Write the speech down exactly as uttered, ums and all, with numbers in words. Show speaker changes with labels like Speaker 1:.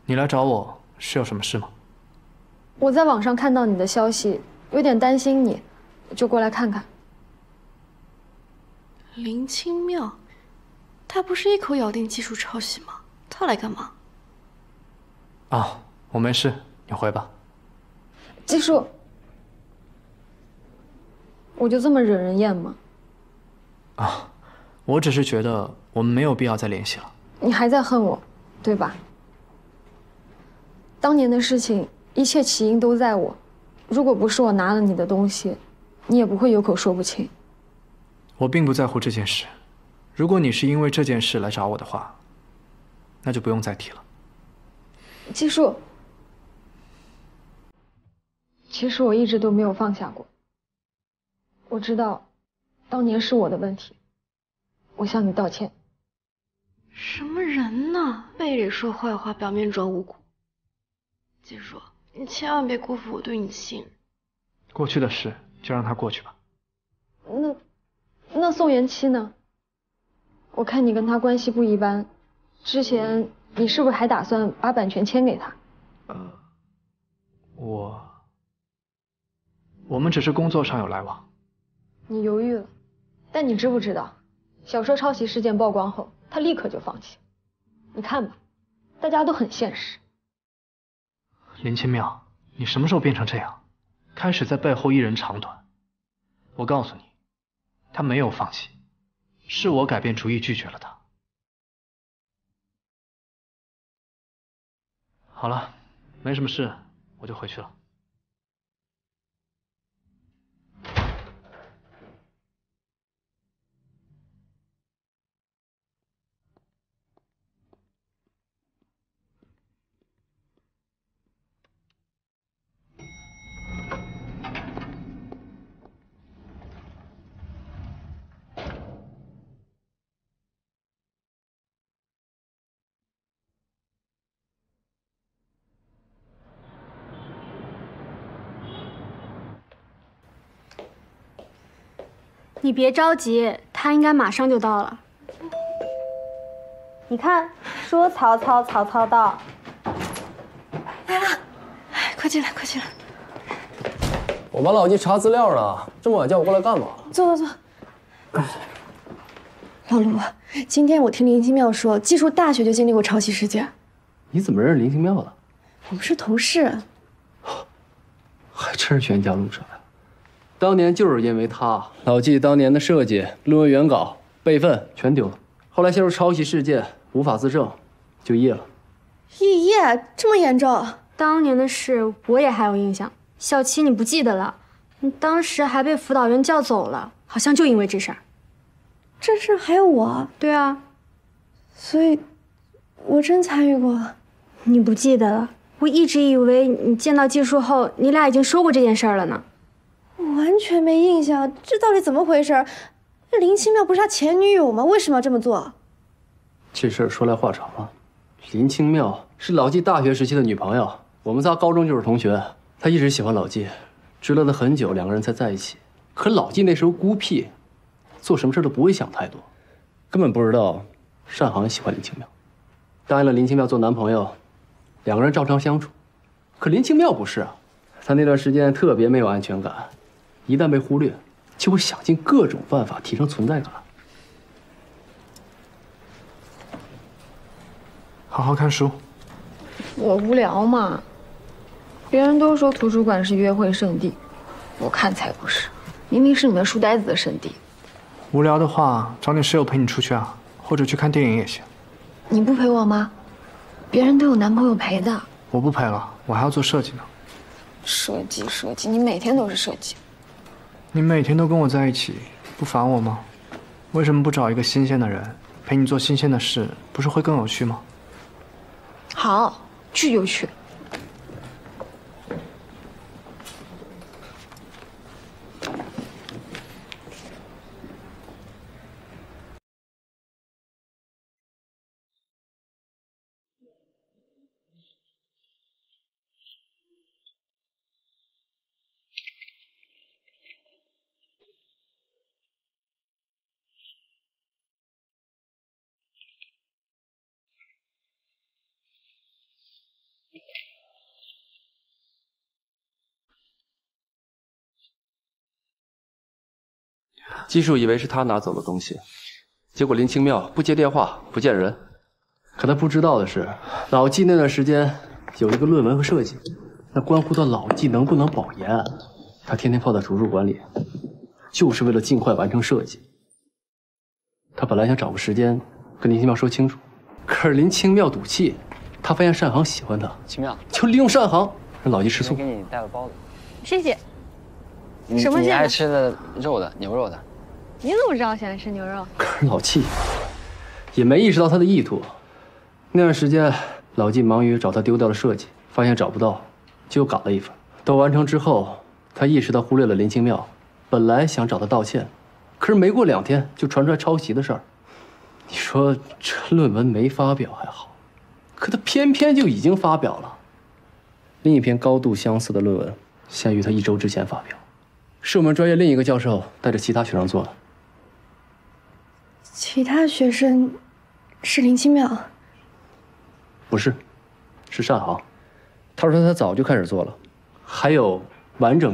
Speaker 1: 你来找我是有什么事吗？
Speaker 2: 我在网上看到你的消息，有点担心你，就过来看看。
Speaker 3: 林清妙，他不是一口咬定技术抄袭吗？他来干嘛？
Speaker 1: 啊，我没事，你回吧。
Speaker 2: 技术，我就这么惹人厌吗？
Speaker 1: 啊，我只是觉得我们没有必要再联系了。
Speaker 2: 你还在恨我，对吧？当年的事情，一切起因都在我。如果不是我拿了你的东西，你也不会有口说不清。
Speaker 1: 我并不在乎这件事。如果你是因为这件事来找我的话，那就不用再提了。
Speaker 2: 技术，其实我一直都没有放下过。我知道，当年是我的问题，我向你道歉。
Speaker 3: 什么人呢？背里说坏话，表面装无辜。记住，你千万别辜负我对你的信任。
Speaker 1: 过去的事就让它过去吧。
Speaker 2: 那，那宋元七呢？我看你跟他关系不一般，之前你是不是还打算把版权签给他？
Speaker 1: 呃，我，我们只是工作上有来往。
Speaker 2: 你犹豫了，但你知不知道，小说抄袭事件曝光后，他立刻就放弃。你看吧，大家都很现实。
Speaker 1: 林清妙，你什么时候变成这样？开始在背后一人长短。我告诉你，他没有放弃，是我改变主意拒绝了他。好了，没什么事，我就回去了。
Speaker 4: 你别着急，他应该马上就到了。你看，说曹操，曹操到。
Speaker 3: 来了，哎，快进来，快进来。
Speaker 5: 我帮老季查资料呢，这么晚叫我过来干嘛？
Speaker 3: 坐坐坐。老卢，今天我听林清妙说，技术大学就经历过抄袭事件。
Speaker 5: 你怎么认识林清妙的？
Speaker 3: 我们是同事。
Speaker 5: 还真是冤家路窄啊！当年就是因为他，老季当年的设计、论文原稿、备份全丢了。后来陷入抄袭事件，无法自证，就肄了。
Speaker 3: 肄业这么严重？
Speaker 4: 当年的事我也还有印象。小七你不记得了？你当时还被辅导员叫走了，好像就因为这事儿。
Speaker 3: 这事还有我？
Speaker 4: 对啊，
Speaker 3: 所以，我真参与过。
Speaker 4: 你不记得了？我一直以为你见到技术后，你俩已经说过这件事儿了呢。
Speaker 3: 我完全没印象，这到底怎么回事？林清妙不是他前女友吗？为什么要这么做？
Speaker 5: 这事儿说来话长了。林清妙是老季大学时期的女朋友，我们仨高中就是同学。她一直喜欢老季，追了他很久，两个人才在一起。可老季那时候孤僻，做什么事都不会想太多，根本不知道单航喜欢林清妙，答应了林清妙做男朋友，两个人照常相处。可林清妙不是啊，她那段时间特别没有安全感，一旦被忽略，就会想尽各种办法提升存在感。
Speaker 1: 好好看书。
Speaker 2: 我无聊嘛，别人都说图书馆是约会圣地，我看才不是，明明是你们书呆子的圣地。
Speaker 1: 无聊的话，找你室友陪你出去啊，或者去看电影也行。
Speaker 2: 你不陪我吗？别人都有男朋友陪的。
Speaker 1: 我不陪了，我还要做设计呢。
Speaker 2: 设计设计，你每天都是设计。
Speaker 1: 你每天都跟我在一起，不烦我吗？为什么不找一个新鲜的人陪你做新鲜的事，不是会更有趣吗？
Speaker 2: 好，巨有趣。
Speaker 5: 技术以为是他拿走了东西，结果林清妙不接电话，不见人。可他不知道的是，老纪那段时间有一个论文和设计，那关乎到老纪能不能保研，他天天泡在图书馆里，就是为了尽快完成设计。他本来想找个时间跟林清妙说清楚，可是林清妙赌气，他发现单航喜欢他，
Speaker 6: 清妙
Speaker 5: 就利用单航让老纪吃醋。
Speaker 6: 给你带了包子，
Speaker 4: 谢谢。
Speaker 6: 你
Speaker 4: 什么馅的
Speaker 6: 你爱吃的肉的，牛肉的。
Speaker 4: 你怎么知道喜欢吃牛肉？
Speaker 5: 可是老纪也没意识到他的意图。那段时间，老纪忙于找他丢掉的设计，发现找不到，就又赶了一份。都完成之后，他意识到忽略了林清妙，本来想找他道歉，可是没过两天就传出来抄袭的事儿。你说这论文没发表还好，可他偏偏就已经发表了。另一篇高度相似的论文，先于他一周之前发表。是我们专业另一个教授带着其他学生做的。
Speaker 3: 其他学生是林清妙？
Speaker 5: 不是，是单航。他说他早就开始做了，还有完整